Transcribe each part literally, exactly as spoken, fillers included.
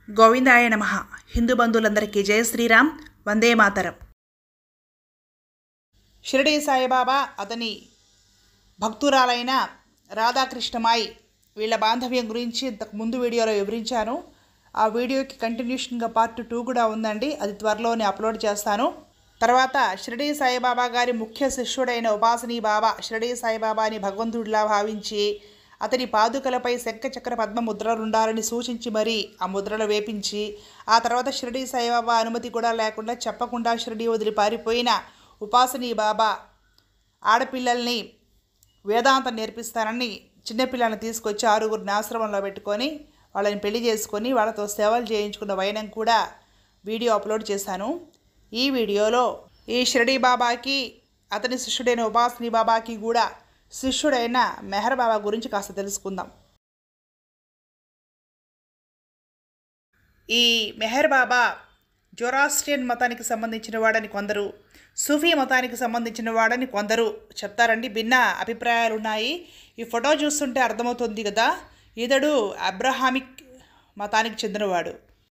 గోవిందాయ నమః. హిందూ బంధువులందరికీ జయ శ్రీరామ్, వందే మాతరం. షిరిడీ సాయిబాబా, అతని భక్తురాలైన రాధాకృష్ణమాయి వీళ్ళ బాంధవ్యం గురించి ఇంతకు ముందు వీడియోలో వివరించాను. ఆ వీడియోకి కంటిన్యూషన్గా పార్ట్ టూ కూడా ఉందండి, అది త్వరలోనే అప్లోడ్ చేస్తాను. తర్వాత షిరిడీ సాయిబాబా గారి ముఖ్య శిష్యుడైన ఉపాసనీ బాబా షిరిడీ సాయిబాబాని భగవంతుడిలా భావించి అతని పాదుకలపై శంఖ చక్ర పద్మ ముద్రలు ఉండాలని సూచించి మరీ ఆ ముద్రలు వేపించి, ఆ తర్వాత షిరిడీ సాయిబాబా అనుమతి కూడా లేకుండా చెప్పకుండా షిరిడీ వదిలి పారిపోయిన ఉపాసనీ బాబా ఆడపిల్లల్ని వేదాంతం నేర్పిస్తానని చిన్నపిల్లల్ని తీసుకొచ్చి ఆరుగురిని ఆశ్రమంలో పెట్టుకొని వాళ్ళని పెళ్లి చేసుకొని వాళ్ళతో సేవలు చేయించుకున్న వైనం కూడా వీడియో అప్లోడ్ చేశాను. ఈ వీడియోలో ఈ షిరిడీ బాబాకి అతని శిష్యుడైన ఉపాసనీ బాబాకి కూడా శిష్యుడైన మెహర్ బాబా గురించి కాస్త తెలుసుకుందాం. ఈ మెహర్ బాబా జొరాస్ట్రియన్ మతానికి సంబంధించిన వాడని కొందరు, సూఫీ మతానికి సంబంధించిన వాడని కొందరు చెప్తారండి. భిన్న అభిప్రాయాలు ఉన్నాయి. ఈ ఫోటో చూస్తుంటే అర్థమవుతుంది కదా, ఇతడు అబ్రహామిక్ మతానికి చెందినవాడు.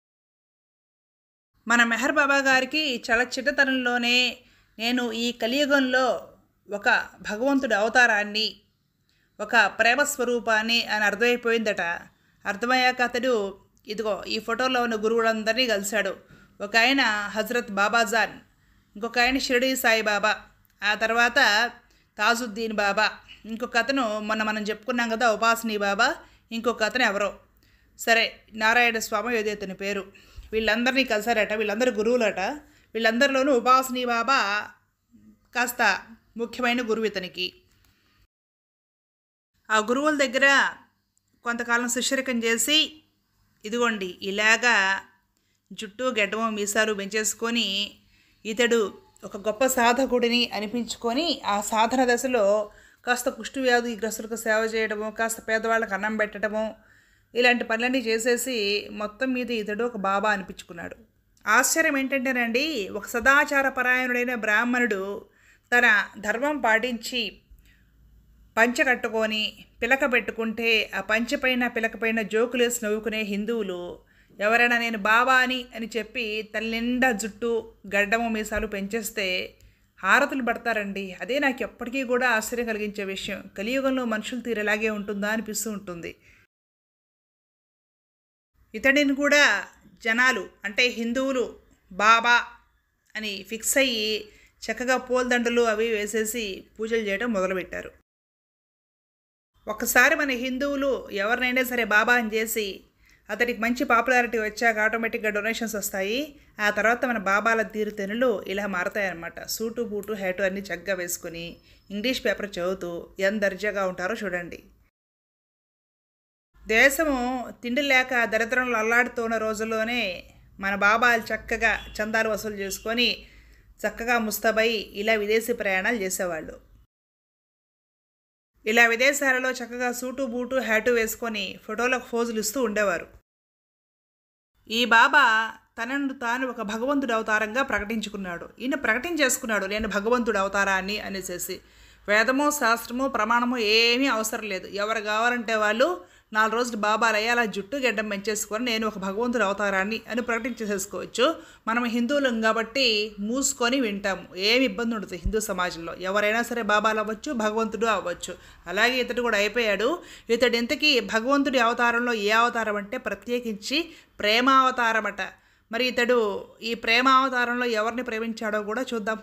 మన మెహర్ బాబా గారికి చాలా చిన్నతనంలోనే నేను ఈ కలియుగంలో ఒక భగవంతుడి అవతారాన్ని, ఒక ప్రేమ స్వరూపాన్ని అని అర్థమైపోయిందట. అర్థమయ్యాక అతడు ఇదిగో ఈ ఫోటోలో ఉన్న గురువులందరినీ కలిశాడు. ఒక ఆయన హజరత్ బాబాజాన్, ఇంకొక ఆయన షిరిడీ సాయిబాబా, ఆ తర్వాత తాజుద్దీన్ బాబా, ఇంకొక అతను మొన్న మనం చెప్పుకున్నాం కదా ఉపాసనీ బాబా, ఇంకొక అతను ఎవరో సరే నారాయణ స్వామి ఏదో అతని పేరు. వీళ్ళందరినీ కలిసారట. వీళ్ళందరూ గురువులట. వీళ్ళందరిలోనూ ఉపాసనీ బాబా కాస్త ముఖ్యమైన గురువు ఇతనికి. ఆ గురువుల దగ్గర కొంతకాలం శిష్యరికం చేసి ఇదిగోండి ఇలాగా జుట్టు గెడ్డము మీసాలు పెంచేసుకొని ఇతడు ఒక గొప్ప సాధకుడిని అనిపించుకొని ఆ సాధన దశలో కాస్త కుష్టు వ్యాధి గ్రస్తులకు సేవ చేయడము, కాస్త పేదవాళ్ళకి అన్నం పెట్టడము, ఇలాంటి పనులన్నీ చేసేసి మొత్తం మీద ఇతడు ఒక బాబా అనిపించుకున్నాడు. ఆశ్చర్యం ఏంటంటేనండి, ఒక సదాచార పరాయణుడైన బ్రాహ్మణుడు తన ధర్మం పాటించి పంచ కట్టుకొని పిలక పెట్టుకుంటే ఆ పంచపైన పిలకపైన జోకులేసి నవ్వుకునే హిందువులు ఎవరైనా నేను బాబా అని అని చెప్పి తన నిండా జుట్టు గడ్డము మీసాలు పెంచేస్తే హారతులు పడతారండి. అదే నాకు ఎప్పటికీ కూడా ఆశ్చర్యం కలిగించే విషయం. కలియుగంలో మనుషులు తీరు ఎలాగే ఉంటుందా అనిపిస్తూ ఉంటుంది. ఇతడిని కూడా జనాలు అంటే హిందువులు బాబా అని ఫిక్స్ అయ్యి చక్కగా పూలదండలు అవి వేసేసి పూజలు చేయడం మొదలుపెట్టారు. ఒకసారి మన హిందువులు ఎవరినైనా సరే బాబా అని చేసి అతడికి మంచి పాపులారిటీ వచ్చాక ఆటోమేటిక్గా డొనేషన్స్ వస్తాయి. ఆ తర్వాత మన బాబాల తీరుతెనులు ఇలా మారతాయన్నమాట. సూటు బూటు హ్యాటు అన్నీ చక్కగా వేసుకొని ఇంగ్లీష్ పేపర్ చదువుతూ ఎంత దర్జాగా ఉంటారో చూడండి. దేశము తిండి లేక దరిద్రంలో అల్లాడుతున్న రోజుల్లోనే మన బాబాలు చక్కగా చందాలు వసూలు చేసుకొని చక్కగా ముస్తాబై ఇలా విదేశీ ప్రయాణాలు చేసేవాళ్ళు. ఇలా విదేశాలలో చక్కగా సూటు బూటు హ్యాటు వేసుకొని ఫోటోలకు ఫోజులు ఇస్తూ ఉండేవారు. ఈ బాబా తనను తాను ఒక భగవంతుడి అవతారంగా ప్రకటించుకున్నాడు. ఈయన ప్రకటించేసుకున్నాడు నేను భగవంతుడి అవతారాన్ని అనేసేసి. వేదము శాస్త్రము ప్రమాణము ఏమీ అవసరం లేదు. ఎవరు కావాలంటే వాళ్ళు నాలుగు రోజులు బాబాలు అయ్యేలా జుట్టు గడ్డం పెంచేసుకొని నేను ఒక భగవంతుడు అవతారాన్ని అని ప్రకటించేసుకోవచ్చు. మనం హిందువులం కాబట్టి మూసుకొని వింటాము. ఏమి ఇబ్బంది ఉండదు హిందూ సమాజంలో. ఎవరైనా సరే బాబాలు అవ్వచ్చు, భగవంతుడు అవ్వచ్చు. అలాగే ఇతడు కూడా అయిపోయాడు. ఇతడు ఇంతకీ భగవంతుడి అవతారంలో ఏ అవతారం అంటే ప్రత్యేకించి ప్రేమావతారమట. మరి ఇతడు ఈ ప్రేమావతారంలో ఎవరిని ప్రేమించాడో కూడా చూద్దాం.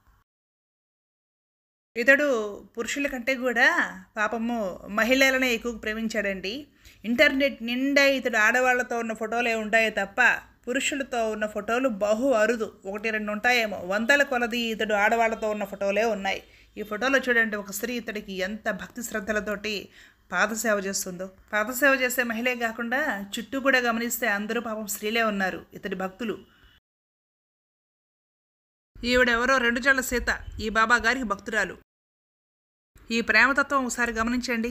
ఇతడు పురుషుల కంటే కూడా పాపము మహిళలనే ఎక్కువ ప్రేమించాడండి. ఇంటర్నెట్ నిండా ఇతడు ఆడవాళ్లతో ఉన్న ఫోటోలే ఉంటాయే తప్ప పురుషులతో ఉన్న ఫోటోలు బహు అరుదు. ఒకటి రెండు ఉంటాయేమో, వందల కొలది ఇతడు ఆడవాళ్లతో ఉన్న ఫోటోలే ఉన్నాయి. ఈ ఫోటోలో చూడండి ఒక స్త్రీ ఇతడికి ఎంత భక్తి శ్రద్ధలతోటి పాదసేవ చేస్తుందో. పాదసేవ చేసే మహిళే కాకుండా చుట్టూ కూడా గమనిస్తే అందరూ పాపం స్త్రీలే ఉన్నారు ఇతడి భక్తులు. ఈవిడెవరో రెండు జళ్ళ సీత, ఈ బాబా గారికి భక్తురాలు. ఈ ప్రేమతత్వం ఒకసారి గమనించండి.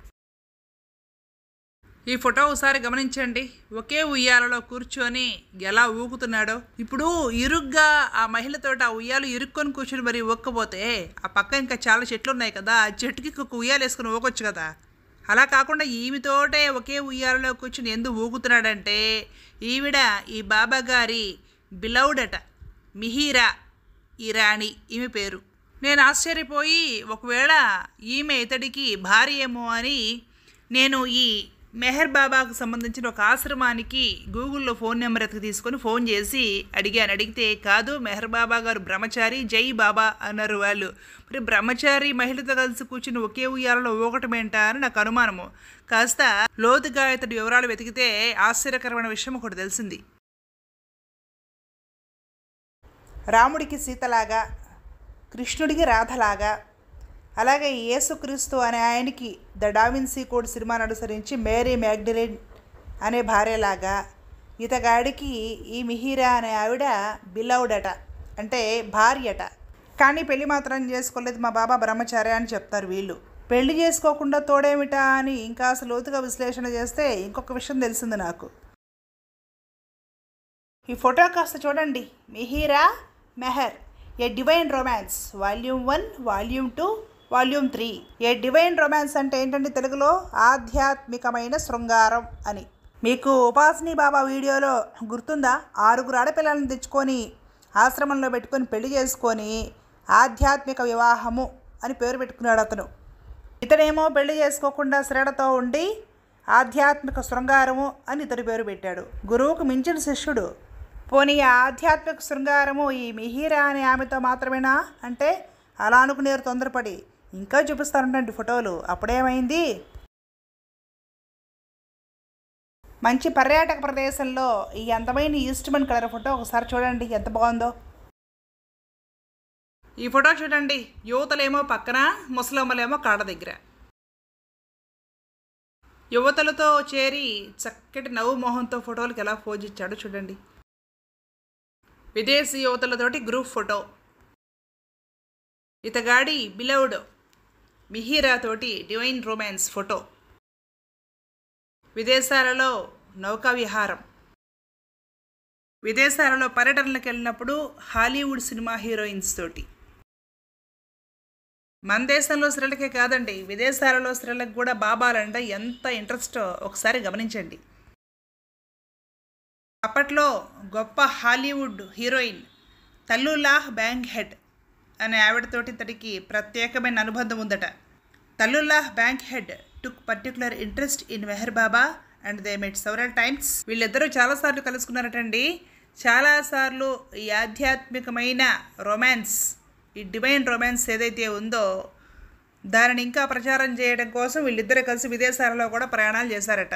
ఈ ఫోటో ఒకసారి గమనించండి. ఒకే ఉయ్యాలలో కూర్చొని ఎలా ఊగుతున్నాడో. ఇప్పుడు ఇరుగ్గా ఆ మహిళతోటి ఆ ఉయ్యాలు ఇరుక్కొని కూర్చొని మరి ఊక్కపోతే ఆ పక్క ఇంకా చాలా చెట్లు ఉన్నాయి కదా, ఆ చెట్టుకి ఒక ఉయ్యాలు వేసుకొని ఊగొచ్చు కదా. అలా కాకుండా ఈమెతోటే ఒకే ఉయ్యాలలో కూర్చుని ఎందుకు ఊగుతున్నాడంటే ఈవిడ ఈ బాబా గారి బిలౌడట, మిహిరా ఇరానీ ఈమె పేరు. నేను ఆశ్చర్యపోయి ఒకవేళ ఈమె ఇతడికి భార్య ఏమో అని నేను ఈ మెహర్ బాబాకు సంబంధించిన ఒక ఆశ్రమానికి గూగుల్లో ఫోన్ నెంబర్ ఎత్తుకు తీసుకొని ఫోన్ చేసి అడిగాను. అడిగితే కాదు, మెహర్ బాబా గారు బ్రహ్మచారి, జై బాబా అన్నారు వాళ్ళు. మరి బ్రహ్మచారి మహిళతో కలిసి కూర్చుని ఒకే ఉయ్యాలలో ఊగటమేంటా అని నాకు అనుమానము. కాస్త లోతుగా ఇతడి వివరాలు వెతికితే ఆశ్చర్యకరమైన విషయం ఒకటి తెలిసింది. రాముడికి సీతలాగా, కృష్ణుడికి రాధలాగా, అలాగే యేసుక్రీస్తు అనే ఆయనకి ద డావిన్సీ కోడ్ సినిమాను అనుసరించి మేరీ మ్యాగ్డలిన్ అనే భార్యలాగా, ఇతగాడికి ఈ మిహిరా అనే ఆవిడ బిలౌడట, అంటే భార్యట. కానీ పెళ్లి మాత్రం చేసుకోలేదు మా బాబా బ్రహ్మచారి అని చెప్తారు వీళ్ళు. పెళ్లి చేసుకోకుండా తోడేమిటా అని ఇంకా అసలు లోతుగా విశ్లేషణ చేస్తే ఇంకొక విషయం తెలిసింది నాకు. ఈ ఫోటో కాస్త చూడండి. Mihira Meher, a divine romance, volume one, volume two, volume three. A divine romance అంటే ఏంటంటే తెలుగులో ఆధ్యాత్మికమైన శృంగారం అని. మీకు ఉపాసనీ బాబా వీడియోలో గుర్తుందా? ఆరుగురు ఆడపిల్లలను తెచ్చుకొని ఆశ్రమంలో పెట్టుకొని పెళ్లి చేసుకొని ఆధ్యాత్మిక వివాహము అని పేరు పెట్టుకున్నాడు అతను. ఇతనేమో పెళ్లి చేసుకోకుండా శ్రేణతో ఉండి ఆధ్యాత్మిక శృంగారము అని ఇతని పేరు పెట్టాడు. గురువుకు మించిన శిష్యుడు. పోనీ ఆధ్యాత్మిక శృంగారము ఈ మిహిరా అనే ఆమెతో మాత్రమేనా అంటే అలా అనుకునేరు తొందరపడి. ఇంకా చూపిస్తానండి ఫోటోలు. అప్పుడేమైంది, మంచి పర్యాటక ప్రదేశంలో ఈ అందమైన ఈస్ట్మన్ కలర్ ఫోటో ఒకసారి చూడండి ఎంత బాగుందో. ఈ ఫోటో చూడండి. యువతలేమో పక్కన, ముసలమ్మలేమో కాళ్ళ దగ్గర. యువతలతో చేరి చక్కటి నవ్వు మొహంతో ఫోటోలకు ఎలా పోజ్ ఇచ్చాడో చూడండి. విదేశీ యువతలతోటి గ్రూప్ ఫోటో. ఇతగాడి బిలౌడ్ మిహిరా తోటి డివైన్ రొమాన్స్ ఫోటో. విదేశాలలో నౌకా విహారం. విదేశాలలో పర్యటనలకు వెళ్ళినప్పుడు హాలీవుడ్ సినిమా హీరోయిన్స్ తోటి. మన దేశంలో స్త్రీలకే కాదండి, విదేశాలలో స్త్రీలకు కూడా బాబాలంటే ఎంత ఇంట్రెస్టో ఒకసారి గమనించండి. అప్పట్లో గొప్ప Hollywood heroine Tallulah Bankhead అనే ఆవిడతోటి తడికి ప్రత్యేకమైన అనుబంధం ఉందట. Tallulah Bankhead took particular interest in Meher Baba and they met several times. వీళ్ళిద్దరూ చాలాసార్లు కలుసుకున్నారటండి. చాలాసార్లు ఈ ఆధ్యాత్మికమైన రొమాన్స్, ఈ డివైన్ రొమాన్స్ ఏదైతే ఉందో దానిని ఇంకా ప్రచారం చేయడం కోసం వీళ్ళిద్దరూ కలిసి విదేశాలలో కూడా ప్రయాణాలు చేశారట.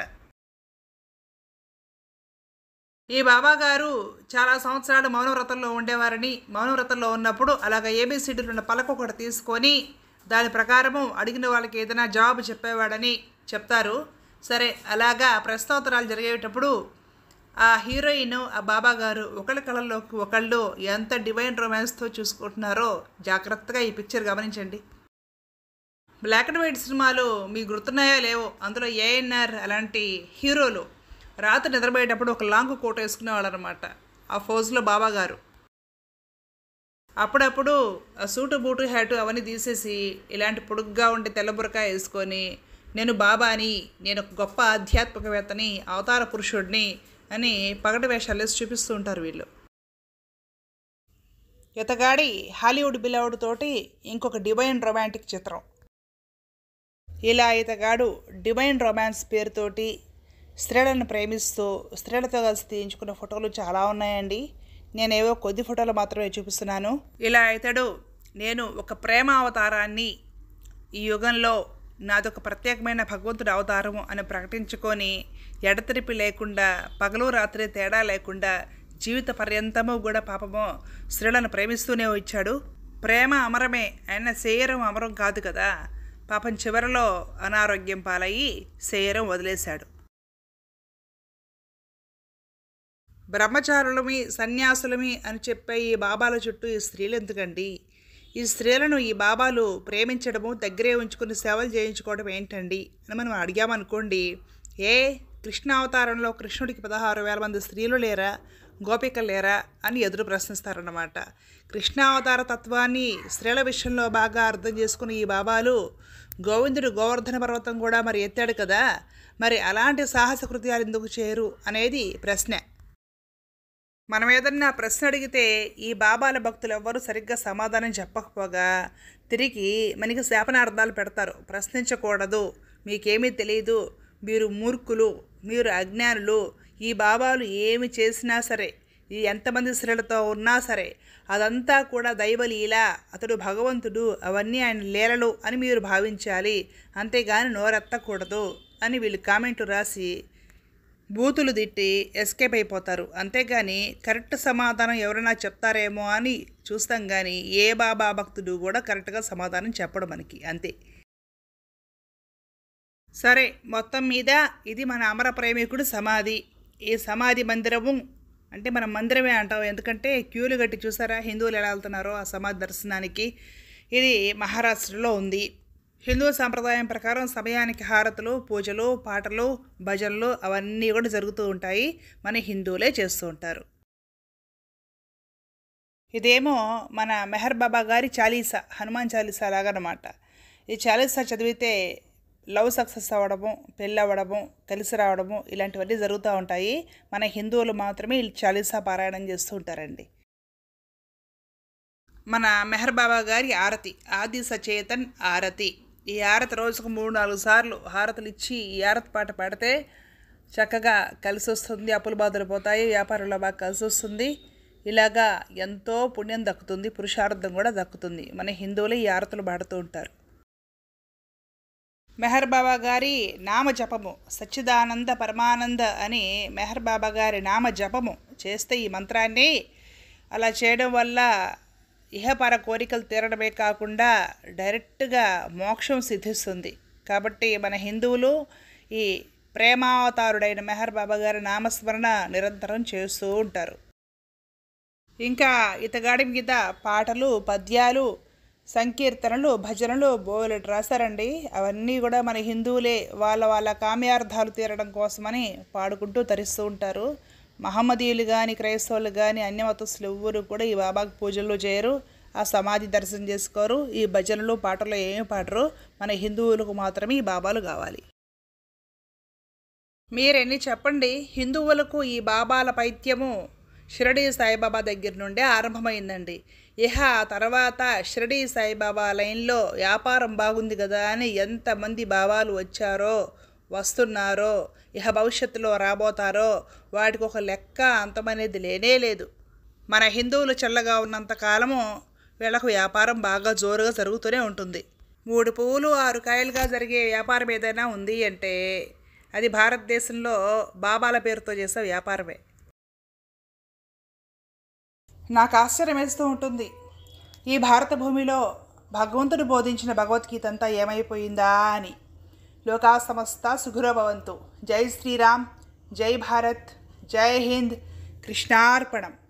ఈ బాబా గారు చాలా సంవత్సరాలు మౌనవ్రతంలో ఉండేవారని, మౌనవ్రతంలో ఉన్నప్పుడు అలాగ ఏబీసీడీలు ఉన్న పలక ఒకటి తీసుకొని దాని ప్రకారము అడిగిన వాళ్ళకి ఏదైనా జాబ్ చెప్పేవాడని చెప్తారు. సరే, అలాగా ప్రశ్నోత్తరాలు జరిగేటప్పుడు ఆ హీరోయిన్, ఆ బాబా గారు ఒకళ్ళ కళల్లోకి ఒకళ్ళు ఎంత డివైన్ రొమాన్స్తో చూసుకుంటున్నారో జాగ్రత్తగా ఈ పిక్చర్ గమనించండి. బ్లాక్ అండ్ వైట్ సినిమాలు మీకు గుర్తున్నాయో లేవో, అందులో ఏఎన్ఆర్ అలాంటి హీరోలు రాత్రి నిద్రపోయేటప్పుడు ఒక లాంగ్ కోట్ వేసుకునేవాళ్ళు అనమాట. ఆ ఫోజ్లో బాబా గారు అప్పుడప్పుడు ఆ సూటు బూటు హ్యాటు అవన్నీ తీసేసి ఇలాంటి పొడుగ్గా ఉండే తెల్లబురకాయ వేసుకొని నేను బాబాని, నేను ఒక గొప్ప ఆధ్యాత్మికవేత్తని, అవతార పురుషుడిని అని పగటి వేషాలు వేసి చూపిస్తూ ఉంటారు వీళ్ళు. ఇతగాడి హాలీవుడ్ బిలౌడ్ తోటి ఇంకొక డివైన్ రొమాంటిక్ చిత్రం. ఇలా ఇతగాడు డివైన్ రొమాన్స్ పేరుతోటి స్త్రీలను ప్రేమిస్తూ స్త్రీలతో కలిసి తీయించుకున్న ఫోటోలు చాలా ఉన్నాయండి. నేనేవో కొద్ది ఫోటోలు మాత్రమే చూపిస్తున్నాను. ఇలా ఇతడు నేను ఒక ప్రేమ అవతారాన్ని ఈ యుగంలో నాదొక ప్రత్యేకమైన భగవంతుడి అవతారము అని ప్రకటించుకొని ఎడతెరిపి లేకుండా, పగలు రాత్రి తేడా లేకుండా జీవిత పర్యంతము కూడా పాపము స్త్రీలను ప్రేమిస్తూనే వచ్చాడు. ప్రేమ అమరమే, ఆయన శరీరం అమరం కాదు కదా. పాపం చివరిలో అనారోగ్యం పాలయ్యి శరీరం వదిలేశాడు. బ్రహ్మచారులమి, సన్యాసులమి అని చెప్పే ఈ బాబాల చుట్టూ ఈ స్త్రీలు ఎందుకండి? ఈ స్త్రీలను ఈ బాబాలు ప్రేమించడము, దగ్గరే ఉంచుకుని సేవలు చేయించుకోవడం ఏంటండి అని మనం అడిగామనుకోండి, ఏ కృష్ణ అవతారంలో కృష్ణుడికి పదహారు వేల మంది స్త్రీలు లేరా? గోపికలేరా అని ఎదురు ప్రశ్నిస్తారన్నమాట. కృష్ణావతార తత్వాన్ని స్త్రీల విషయంలో బాగా అర్థం చేసుకుని ఈ బాబాలు గోవిందుడు గోవర్ధన పర్వతం కూడా మరి ఎత్తాడు కదా, మరి అలాంటి సాహస కృత్యాలు ఎందుకు చేయరు అనేది ప్రశ్న. మనం ఏదన్నా ప్రశ్న అడిగితే ఈ బాబాల భక్తులు ఎవ్వరూ సరిగ్గా సమాధానం చెప్పకపోగా తిరిగి మనకి శాపనార్థాలు పెడతారు. ప్రశ్నించకూడదు, మీకేమీ తెలియదు, మీరు మూర్ఖులు, మీరు అజ్ఞానులు, ఈ బాబాలు ఏమి చేసినా సరే, ఈ ఎంతమంది స్త్రీలతో ఉన్నా సరే అదంతా కూడా దైవలీల, అతడు భగవంతుడు, అవన్నీ ఆయన లీలలు అని మీరు భావించాలి, అంతేగాని నోరెత్తకూడదు అని వీళ్ళు కామెంట్లు రాసి బూతులు తిట్టి ఎస్కేప్ అయిపోతారు. అంతేగాని కరెక్ట్ సమాధానం ఎవరైనా చెప్తారేమో అని చూస్తాం, కానీ ఏ బాబా భక్తుడు కూడా కరెక్ట్గా సమాధానం చెప్పడం మనకి అంతే. సరే, మొత్తం మీద ఇది మన అమర ప్రేమికుడు సమాధి. ఈ సమాధి మందిరము అంటే మనం మందిరమే అంటాం, ఎందుకంటే క్యూలు కట్టి చూసారా హిందువులు ఎలా వెళ్తున్నారో ఆ సమాధి దర్శనానికి. ఇది మహారాష్ట్రలో ఉంది. హిందూ సాంప్రదాయం ప్రకారం సమయానికి హారతులు, పూజలు, పాటలు, భజనలు అవన్నీ కూడా జరుగుతూ ఉంటాయి. మన హిందువులే చేస్తూ ఉంటారు. ఇదేమో మన మెహర్ బాబా గారి చాలీసా, హనుమాన్ చాలీసా లాగనమాట. ఈ చాలీసా చదివితే లవ్ సక్సెస్ అవ్వడము, పెళ్ళి అవ్వడము, కలిసి రావడము ఇలాంటివన్నీ జరుగుతూ ఉంటాయి. మన హిందువులు మాత్రమే ఈ చాలీసా పారాయణం చేస్తూ ఉంటారండి. మన మెహర్ బాబా గారి ఆరతి, ఆది సచేతన్ ఆరతి. ఈ ఆరతి రోజుకు మూడు నాలుగు సార్లు హారతులు ఇచ్చి ఈ ఆరతి పాట పాడితే చక్కగా కలిసి వస్తుంది, అప్పులు బాధలు పోతాయి, వ్యాపారంలో బాగా కలిసి వస్తుంది. ఇలాగా ఎంతో పుణ్యం దక్కుతుంది, పురుషార్థం కూడా దక్కుతుంది. మన హిందువులు ఈ ఆరతులు పాడుతూ ఉంటారు. మెహర్ బాబా గారి నామ జపము, సచ్చిదానంద పరమానంద అని మెహర్ బాబా గారి నామ జపము చేస్తే ఈ మంత్రాన్ని అలా చేయడం వల్ల ఇహపర కోరికలు తీరడమే కాకుండా డైరెక్ట్గా మోక్షం సిద్ధిస్తుంది. కాబట్టి మన హిందువులు ఈ ప్రేమావతారుడైన మెహర్ బాబా గారి నామస్మరణ నిరంతరం చేస్తూ ఉంటారు. ఇంకా ఇతగాడి మీద పాటలు, పద్యాలు, సంకీర్తనలు, భజనలు బోలెడు రాశారండి. అవన్నీ కూడా మన హిందువులే వాళ్ళ వాళ్ళ కామ్యార్థాలు తీరడం కోసమని పాడుకుంటూ తరిస్తూ ఉంటారు. మహమ్మదీయులు కానీ, క్రైస్తవులు కానీ, అన్యమతస్తులు ఎవ్వరు కూడా ఈ బాబాకి పూజల్లో చేయరు, ఆ సమాధి దర్శనం చేసుకోరు, ఈ భజనలు పాటలు ఏమి పాడరు. మన హిందువులకు మాత్రమే ఈ బాబాలు కావాలి. మీరెన్ని చెప్పండి, హిందువులకు ఈ బాబాల పైత్యము షిరడీ సాయిబాబా దగ్గర నుండే ఆరంభమైందండి. ఇహ తర్వాత షిరడీ సాయిబాబా లైన్లో వ్యాపారం బాగుంది కదా అని ఎంతమంది బాబాలు వచ్చారో, వస్తున్నారో, ఇహ భవిష్యత్తులో రాబోతారో వాటికి ఒక లెక్క అంతమనేది లేనే లేదు. మన హిందువులు చల్లగా ఉన్నంత కాలము వీళ్ళకు వ్యాపారం బాగా జోరుగా జరుగుతూనే ఉంటుంది. మూడు పువ్వులు ఆరు కాయలుగా జరిగే వ్యాపారం ఏదైనా ఉంది అంటే అది భారతదేశంలో బాబాల పేరుతో చేసే వ్యాపారమే. నాకు ఆశ్చర్యం వేస్తూ ఉంటుంది, ఈ భారత భూమిలో భగవంతుడు బోధించిన భగవద్గీత అంతా ఏమైపోయిందా అని. లోకా సమస్త సుఖినో భవంతు. జై శ్రీరామ్, జై భారత్, జై హింద్, కృష్ణార్పణం.